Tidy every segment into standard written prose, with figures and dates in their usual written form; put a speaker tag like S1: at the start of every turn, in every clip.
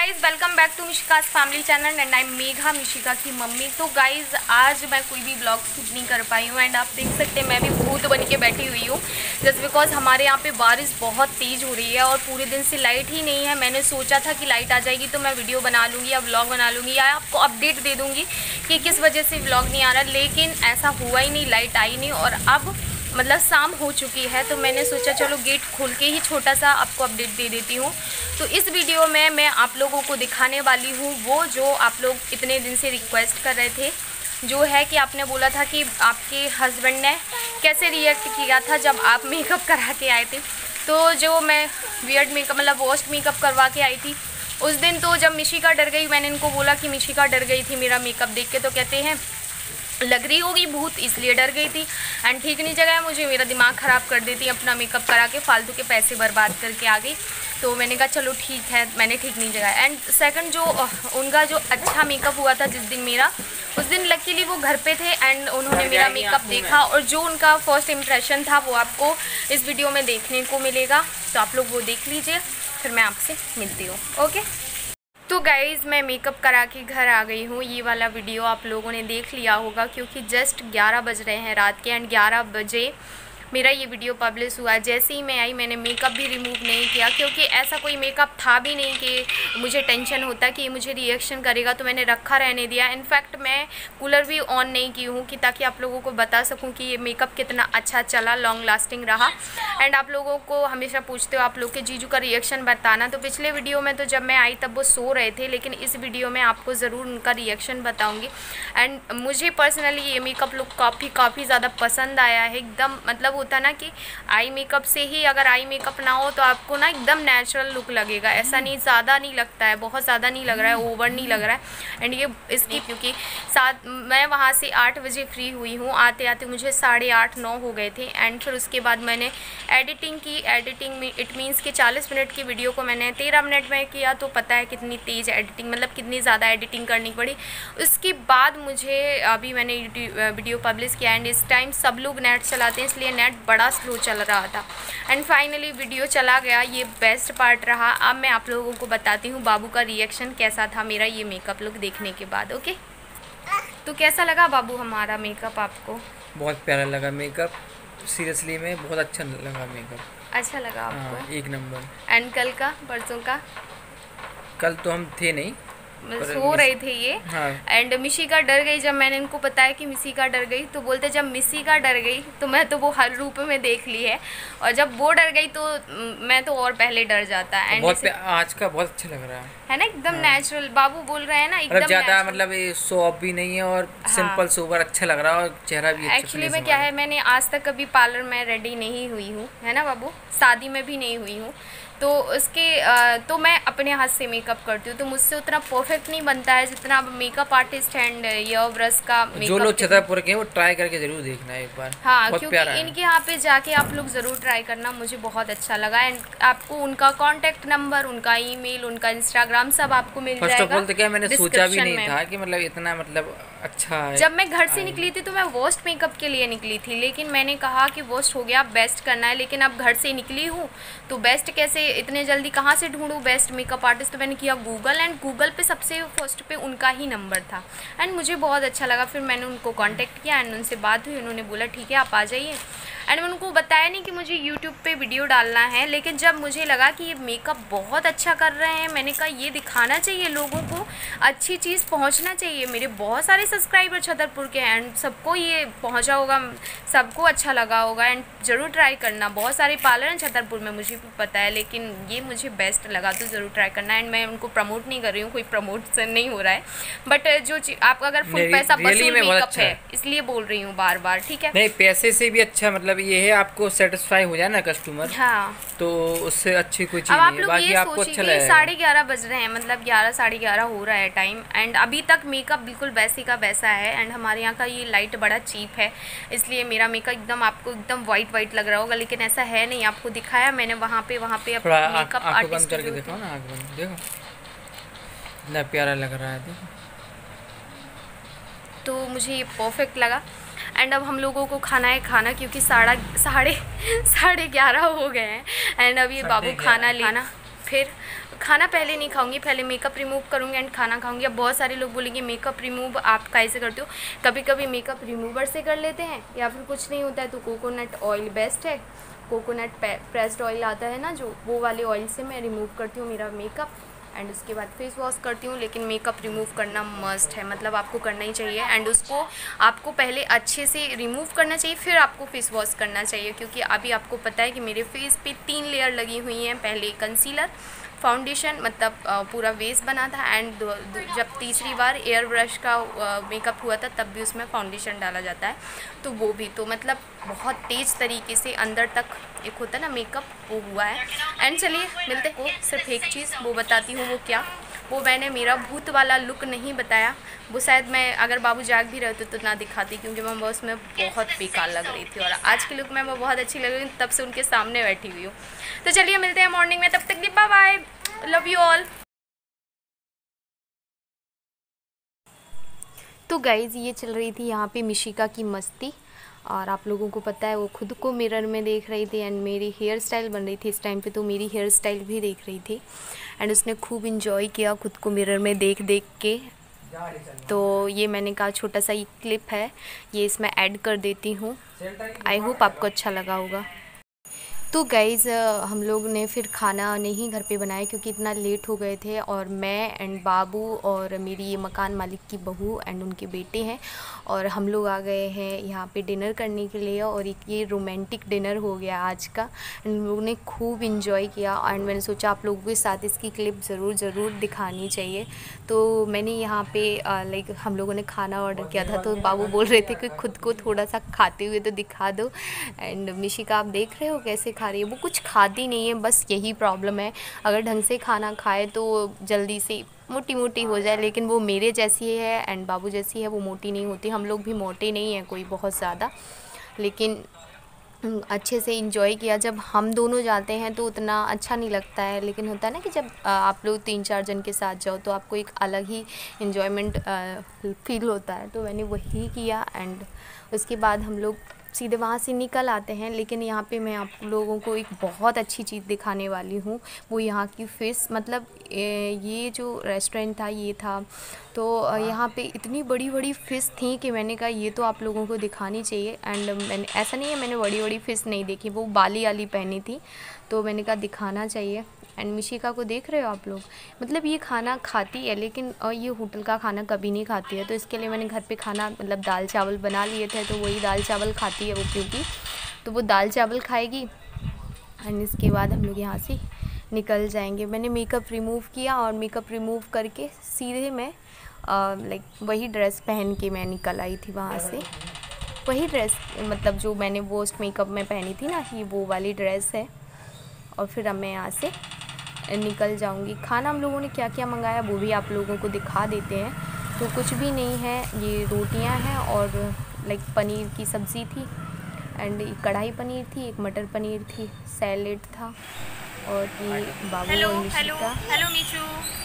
S1: Guys welcome back to Mishika's family channel and I am Megha, Mishika की mummy. तो guys आज मैं कोई भी ब्लॉग शूट नहीं कर पाई हूँ एंड आप देख सकते हैं मैं भी भूत बन के बैठी हुई हूँ जस्ट बिकॉज हमारे यहाँ पे बारिश बहुत तेज़ हो रही है और पूरे दिन से लाइट ही नहीं है। मैंने सोचा था कि लाइट आ जाएगी तो मैं वीडियो बना लूँगी या ब्लॉग बना लूँगी या आपको अपडेट दे दूँगी कि किस वजह से ब्लॉग नहीं आ रहा, लेकिन ऐसा हुआ ही नहीं, लाइट आई नहीं और अब मतलब शाम हो चुकी है। तो मैंने सोचा चलो गेट खोल के ही छोटा सा आपको अपडेट दे देती हूँ। तो इस वीडियो में मैं आप लोगों को दिखाने वाली हूँ वो जो आप लोग इतने दिन से रिक्वेस्ट कर रहे थे, जो है कि आपने बोला था कि आपके हस्बैंड ने कैसे रिएक्ट किया था जब आप मेकअप करा के आए थे। तो जो मैं वियर्ड मेकअप मतलब वॉश मेकअप करवा के आई थी उस दिन, तो जब मिशिका डर गई, मैंने इनको बोला कि मिशिका डर गई थी मेरा मेकअप देख के, तो कहते हैं लग रही होगी भूत इसलिए डर गई थी एंड ठीक नहीं जगह है, मुझे मेरा दिमाग ख़राब कर देती अपना मेकअप करा के, फालतू के पैसे बर्बाद करके आ गई। तो मैंने कहा चलो ठीक है, मैंने ठीक नहीं जगह। एंड सेकंड जो उनका जो अच्छा मेकअप हुआ था जिस दिन मेरा, उस दिन लकीली वो घर पे थे एंड उन्होंने मेरा मेकअप देखा और जो उनका फर्स्ट इम्प्रेशन था वो आपको इस वीडियो में देखने को मिलेगा। तो आप लोग वो देख लीजिए, फिर मैं आपसे मिलती हूँ। ओके, तो गाइज़ मैं मेकअप करा के घर आ गई हूँ। ये वाला वीडियो आप लोगों ने देख लिया होगा क्योंकि जस्ट 11 बज रहे हैं रात के एंड 11 बजे मेरा ये वीडियो पब्लिश हुआ। जैसे ही मैं आई मैंने मेकअप भी रिमूव नहीं किया क्योंकि ऐसा कोई मेकअप था भी नहीं कि मुझे टेंशन होता कि ये मुझे रिएक्शन करेगा, तो मैंने रखा रहने दिया। इनफैक्ट मैं कूलर भी ऑन नहीं की हूँ कि ताकि आप लोगों को बता सकूँ कि ये मेकअप कितना अच्छा चला, लॉन्ग लास्टिंग रहा। एंड आप लोगों को हमेशा पूछते हो आप लोग के जीजू का रिएक्शन बताना, तो पिछले वीडियो में तो जब मैं आई तब वो सो रहे थे, लेकिन इस वीडियो में आपको ज़रूर उनका रिएक्शन बताऊँगी। एंड मुझे पर्सनली ये मेकअप लुक काफ़ी ज़्यादा पसंद आया है। एकदम मतलब होता है ना कि आई मेकअप से ही, अगर आई मेकअप ना हो तो आपको ना एकदम नेचुरल लुक लगेगा, ऐसा नहीं ज़्यादा नहीं लगता है, बहुत ज़्यादा नहीं लग रहा है, ओवर नहीं लग रहा है। एंड ये इसकी क्योंकि मैं वहाँ से 8 बजे फ्री हुई हूँ, आते आते मुझे 8:30-9 हो गए थे। एंड फिर उसके बाद मैंने एडिटिंग की। एडिटिंग में इट मीन्स कि 40 मिनट की वीडियो को मैंने 13 मिनट में किया, तो पता है कितनी तेज़ एडिटिंग, मतलब कितनी ज़्यादा एडिटिंग करनी पड़ी। उसके बाद मुझे अभी मैंने वीडियो पब्लिश किया एंड इस टाइम सब लोग नेट चलाते हैं इसलिए नेट बड़ा स्लो चल रहा था एंड फाइनली वीडियो चला गया। ये बेस्ट पार्ट रहा। अब मैं आप लोगों को बताती हूँ बाबू का रिएक्शन कैसा था मेरा ये मेकअप लुक देखने के बाद। ओके, तो कैसा लगा बाबू हमारा मेकअप आपको?
S2: बहुत प्यारा लगा मेकअप, सीरियसली में बहुत अच्छा लगा मेकअप।
S1: अच्छा लगा आपको?
S2: हाँ, एक नंबर।
S1: एंड कल का, परसों का?
S2: कल तो हम थे नहीं,
S1: सो रहे थे ये।
S2: हाँ।
S1: एंड मिशिका डर गई जब मैंने इनको बताया कि मिशिका डर गई, तो बोलते जब मिशिका डर गई तो मैं तो वो हर रूप में देख ली है और जब वो डर गई तो मैं तो और पहले डर जाता। एंड
S2: आज का बहुत अच्छा लग रहा है
S1: ना, एकदम नेचुरल। बाबू बोल रहे हैं ना एकदम
S2: ज़्यादा मतलब ये शो ऑफ भी नहीं है और सिंपल सोबर अच्छा लग रहा है और चेहरा भी अच्छा।
S1: एक्चुअली में क्या है, मैंने आज तक कभी पार्लर में रेडी नहीं हुई हूँ, है ना बाबू, शादी में भी नहीं हुई हूँ, तो उसके तो मैं अपने हाथ से मेकअप करती हूँ, तो मुझसे उतना परफेक्ट नहीं बनता है जितना makeup artist and air brush का मेकअप।
S2: जो लोग छतरपुर के हैं वो ट्राई करके जरूर देखना एक बार।
S1: हाँ, क्योंकि इनके यहाँ पे जाके आप लोग ज़रूर ट्राई करना, मुझे बहुत अच्छा लगा। एंड आपको उनका कॉन्टैक्ट नंबर, उनका ईमेल, उनका इंस्टाग्राम सब आपको मिल जाएगा।
S2: फर्स्ट ऑफ ऑल तो क्या मैंने सोचा भी नहीं था कि मतलब इतना मतलब अच्छा है।
S1: जब मैं घर से निकली थी तो मैं वॉस्ट मेकअप के लिए निकली थी, लेकिन मैंने कहा कि वॉस्ट हो गया, बेस्ट करना है। लेकिन अब घर से निकली हूँ तो बेस्ट कैसे, इतने जल्दी कहाँ से ढूंढूं बेस्ट मेकअप आर्टिस्ट, तो मैंने किया गूगल एंड गूगल पे सबसे फर्स्ट पे उनका ही नंबर था एंड मुझे बहुत अच्छा लगा। फिर मैंने उनको कांटेक्ट किया एंड उनसे बात हुई, उन्होंने बोला ठीक है आप आ जाइए। एंड मैं उनको बताया नहीं कि मुझे यूट्यूब पे वीडियो डालना है, लेकिन जब मुझे लगा कि ये मेकअप बहुत अच्छा कर रहे हैं, मैंने कहा ये दिखाना चाहिए लोगों को, अच्छी चीज़ पहुंचना चाहिए। मेरे बहुत सारे सब्सक्राइबर छतरपुर के हैं एंड सबको ये पहुंचा होगा, सबको अच्छा लगा होगा एंड ज़रूर ट्राई करना। बहुत सारे पार्लर हैं छतरपुर में, मुझे भी पता है, लेकिन ये मुझे बेस्ट लगा तो ज़रूर ट्राई करना। एंड मैं उनको प्रमोट नहीं कर रही हूँ, कोई प्रमोशन नहीं हो रहा है, बट जो आप अगर फुल पैसा वसूल मेकअप है इसलिए बोल रही हूँ बार बार, ठीक है?
S2: नहीं, पैसे से भी अच्छा मतलब ये है आपको सेटिस्फाई हो जाए ना कस्टमर,
S1: हाँ,
S2: तो उससे अच्छी कोई चीज़
S1: नहीं है।
S2: आप लोग ये सोचिए
S1: 11:30 बज रहे हैं, मतलब 11-11:30 हो रहा है टाइम एंड अभी तक मेकअप बिल्कुल वैसे का वैसा है। एंड हमारे यहाँ का ये लाइट बड़ा चीप है इसलिए मेरा मेकअप एकदम आपको एकदम वाइट लग रहा होगा, लेकिन ऐसा है नहीं। आपको दिखाया मैंने वहाँ पे मेकअप आर्टिस्ट
S2: करके देखो ना, आँख बंद देखो, इतना प्यारा लग रहा है देखो।
S1: तो मुझे ये परफेक्ट लगा। एंड अब हम लोगों को खाना है खाना, क्योंकि 11:30 हो गए हैं एंड अब ये बाबू खाना लेना, फिर खाना पहले नहीं खाऊंगी, पहले मेकअप रिमूव करूंगी एंड खाना खाऊंगी। अब बहुत सारे लोग बोलेंगे मेकअप रिमूव आप कैसे करते हो? कभी कभी मेकअप रिमूवर से कर लेते हैं, या फिर कुछ नहीं होता है तो कोकोनट ऑयल बेस्ट है। कोकोनट प्रेस्ड ऑयल आता है ना जो, वो वाले ऑयल से मैं रिमूव करती हूँ मेरा मेकअप एंड उसके बाद फेस वॉश करती हूँ। लेकिन मेकअप रिमूव करना मस्ट है, मतलब आपको करना ही चाहिए एंड उसको आपको पहले अच्छे से रिमूव करना चाहिए, फिर आपको फेस वॉश करना चाहिए। क्योंकि अभी आपको पता है कि मेरे फेस पे 3 लेयर लगी हुई हैं। पहले कंसीलर, फाउंडेशन, मतलब पूरा बेस बना था एंड जब तीसरी बार एयर ब्रश का मेकअप हुआ था तब भी उसमें फाउंडेशन डाला जाता है, तो वो भी तो मतलब बहुत तेज़ तरीके से अंदर तक एक होता है ना मेकअप, वो हुआ है। एंड चलिए मिलते हैं। वो सिर्फ एक चीज़ वो बताती हूँ, वो क्या, वो मैंने मेरा भूत वाला लुक नहीं बताया। वो शायद मैं अगर बाबू जाग भी रहे तो ना दिखाती, क्योंकि मैं बस में बहुत बेकार लग रही थी और आज के लुक में मैं बहुत अच्छी लग रही हूँ, तब से उनके सामने बैठी हुई हूँ। तो चलिए मिलते हैं मॉर्निंग में, तब तक bye bye, love you all. तो गाइज़ ये चल रही थी यहाँ पे मिशिका की मस्ती, और आप लोगों को पता है वो खुद को मिरर में देख रही थी एंड मेरी हेयर स्टाइल बन रही थी इस टाइम पे, तो मेरी हेयर स्टाइल भी देख रही थी एंड उसने खूब इंजॉय किया खुद को मिरर में देख देख के। तो ये मैंने कहा छोटा सा ये क्लिप है, ये इसमें ऐड कर देती हूँ। आई होप आपको अच्छा लगा होगा। तो गाइज़ हम लोग ने फिर खाना नहीं घर पे बनाया क्योंकि इतना लेट हो गए थे, और मैं एंड बाबू और मेरी ये मकान मालिक की बहू एंड उनके बेटे हैं, और हम लोग आ गए हैं यहाँ पे डिनर करने के लिए। और एक ये रोमांटिक डिनर हो गया आज का, एंड हम लोग ने खूब इंजॉय किया एंड मैंने सोचा आप लोगों के साथ इसकी क्लिप ज़रूर दिखानी चाहिए। तो मैंने यहाँ पे लाइक हम लोगों ने खाना ऑर्डर किया था, तो बाबू बोल रहे थे कि खुद को थोड़ा सा खाते हुए तो दिखा दो। एंड मिशिका आप देख रहे हो कैसे खा रही है, वो कुछ खाती नहीं है, बस यही प्रॉब्लम है। अगर ढंग से खाना खाए तो जल्दी से मोटी मोटी हो जाए, लेकिन वो मेरे जैसी है एंड बाबू जैसी है, वो मोटी नहीं होती। हम लोग भी मोटे नहीं हैं कोई बहुत ज़्यादा, लेकिन अच्छे से इंजॉय किया। जब हम दोनों जाते हैं तो उतना अच्छा नहीं लगता है, लेकिन होता है ना कि जब आप लोग 3-4 जन के साथ जाओ तो आपको एक अलग ही इन्जॉयमेंट फील होता है। तो मैंने वही किया एंड उसके बाद हम लोग सीधे वहाँ से निकल आते हैं। लेकिन यहाँ पे मैं आप लोगों को एक बहुत अच्छी चीज़ दिखाने वाली हूँ, वो यहाँ की फ़िश। मतलब ये जो रेस्टोरेंट था ये था, तो यहाँ पे इतनी बड़ी बड़ी फ़िश थी कि मैंने कहा ये तो आप लोगों को दिखानी चाहिए। एंड मैंने ऐसा नहीं है मैंने बड़ी बड़ी फ़िश नहीं देखी, वो बाली वाली पहनी थी, तो मैंने कहा दिखाना चाहिए। एंड मिशिका को देख रहे हो आप लोग, मतलब ये खाना खाती है लेकिन ये होटल का खाना कभी नहीं खाती है। तो इसके लिए मैंने घर पे खाना मतलब दाल चावल बना लिए थे, तो वही दाल चावल खाती है वो, क्योंकि तो वो दाल चावल खाएगी। एंड इसके बाद हम लोग यहाँ से निकल जाएंगे। मैंने मेकअप रिमूव किया और मेकअप रिमूव करके सीधे मैं लाइक वही ड्रेस पहन के मैं निकल आई थी वहाँ से। वही ड्रेस मतलब जो मैंने पोस्ट मेकअप में पहनी थी ना, ये वो वाली ड्रेस है। और फिर अब मैं यहाँ से निकल जाऊंगी। खाना हम लोगों ने क्या क्या मंगाया वो भी आप लोगों को दिखा देते हैं। तो कुछ भी नहीं है, ये रोटियां हैं और लाइक पनीर की सब्ज़ी थी एंड कढ़ाई पनीर थी, एक मटर पनीर थी, सैलेड था, और ये बाबू और मिशिका। हेलो मीचू,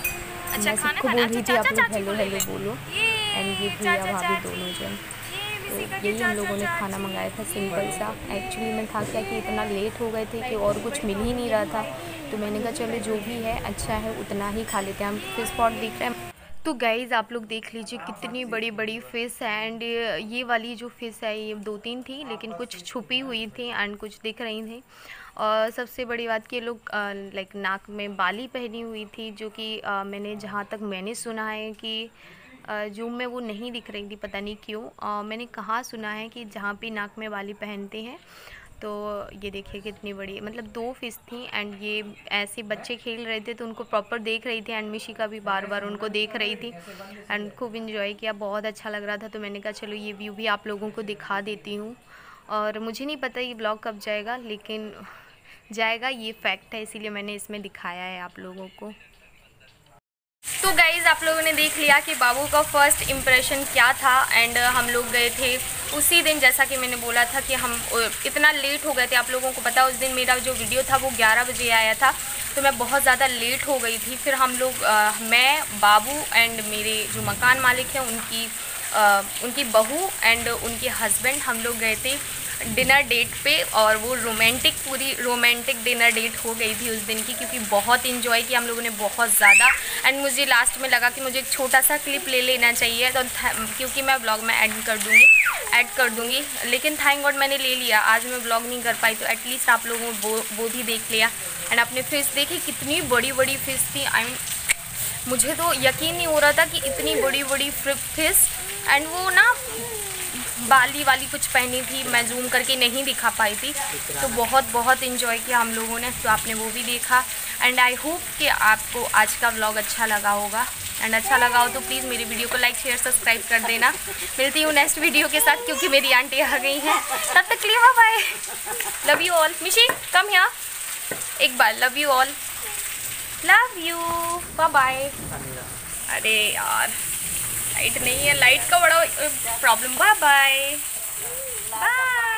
S1: अच्छा खाना
S2: सबको बोल रही थी आप लोग हेलो
S1: बोल
S2: हेलो बोलो। एंड ये भैया भाभी दोनों जन, तो यही हम लोगों ने खाना मंगाया था सिंपल सा। एक्चुअली में था क्या कि इतना लेट हो गए थे कि और कुछ मिल ही नहीं रहा था, तो मैंने कहा चलो जो भी है अच्छा है उतना ही खा लेते हैं। हम फिश पॉट दिख रहे हैं। तो गाइज़ आप लोग देख लीजिए कितनी बड़ी बड़ी फ़िश है। एंड ये वाली जो फ़िश है ये 2-3 थी, लेकिन कुछ छुपी हुई थी एंड कुछ दिख रही थी। और सबसे बड़ी बात कि ये लोग लाइक नाक में बाली पहनी हुई थी, जो कि मैंने जहाँ तक मैंने सुना है कि जूम में वो नहीं दिख रही थी, पता नहीं क्यों। मैंने कहाँ सुना है कि जहाँ पे नाक में बाली पहनते हैं। तो ये देखिए कितनी बड़ी, मतलब 2 फ़िश थी एंड ये ऐसे बच्चे खेल रहे थे तो उनको प्रॉपर देख रही थी एंड मिशिका भी बार बार उनको देख रही थी एंड खूब इंजॉय किया, बहुत अच्छा लग रहा था। तो मैंने कहा चलो ये व्यू भी आप लोगों को दिखा देती हूँ। और मुझे नहीं पता ये ब्लॉग कब जाएगा, लेकिन जाएगा, ये फैक्ट है, इसीलिए मैंने इसमें दिखाया है आप लोगों को। तो गाइज़ आप लोगों ने देख लिया कि बाबू का फर्स्ट इम्प्रेशन क्या था। एंड हम लोग गए थे उसी दिन, जैसा कि मैंने बोला था कि हम इतना लेट हो गए थे। आप लोगों को पता उस दिन मेरा जो वीडियो था वो 11 बजे आया था, तो मैं बहुत ज़्यादा लेट हो गई थी। फिर हम लोग मैं, बाबू एंड मेरे जो मकान मालिक हैं उनकी
S1: उनकी बहू एंड उनके हस्बैंड, हम लोग गए थे डिनर डेट पे, और वो पूरी रोमांटिक डिनर डेट हो गई थी उस दिन की, क्योंकि बहुत इन्जॉय किया हम लोगों ने, बहुत ज़्यादा। एंड मुझे लास्ट में लगा कि मुझे एक छोटा सा क्लिप ले लेना चाहिए, तो क्योंकि मैं ब्लॉग में ऐड कर दूँगी, लेकिन थैंक गॉड मैंने ले लिया। आज मैं ब्लॉग नहीं कर पाई, तो एटलीस्ट आप लोगों ने वो भी देख लिया। एंड अपने फिश देखी, कितनी बड़ी बड़ी फिश थी। आई मीन मुझे तो यकीन नहीं हो रहा था कि इतनी बड़ी बड़ी फिश। एंड वो ना बाली वाली कुछ पहनी थी, मैं जूम करके नहीं दिखा पाई थी, तो बहुत इन्जॉय किया हम लोगों ने, तो आपने वो भी देखा। एंड आई होप कि आपको आज का व्लॉग अच्छा लगा होगा, एंड अच्छा लगा हो तो प्लीज़ मेरी वीडियो को लाइक शेयर सब्सक्राइब कर देना। मिलती हूँ नेक्स्ट वीडियो के साथ, क्योंकि मेरी आंटी आ गई हैं। तब तक के लिए बाय, लव यू ऑल। मिशी कम हियर, एक बार love you all, love you, bye. अरे यार लाइट नहीं है, लाइट का बड़ा प्रॉब्लम। Bye bye bye.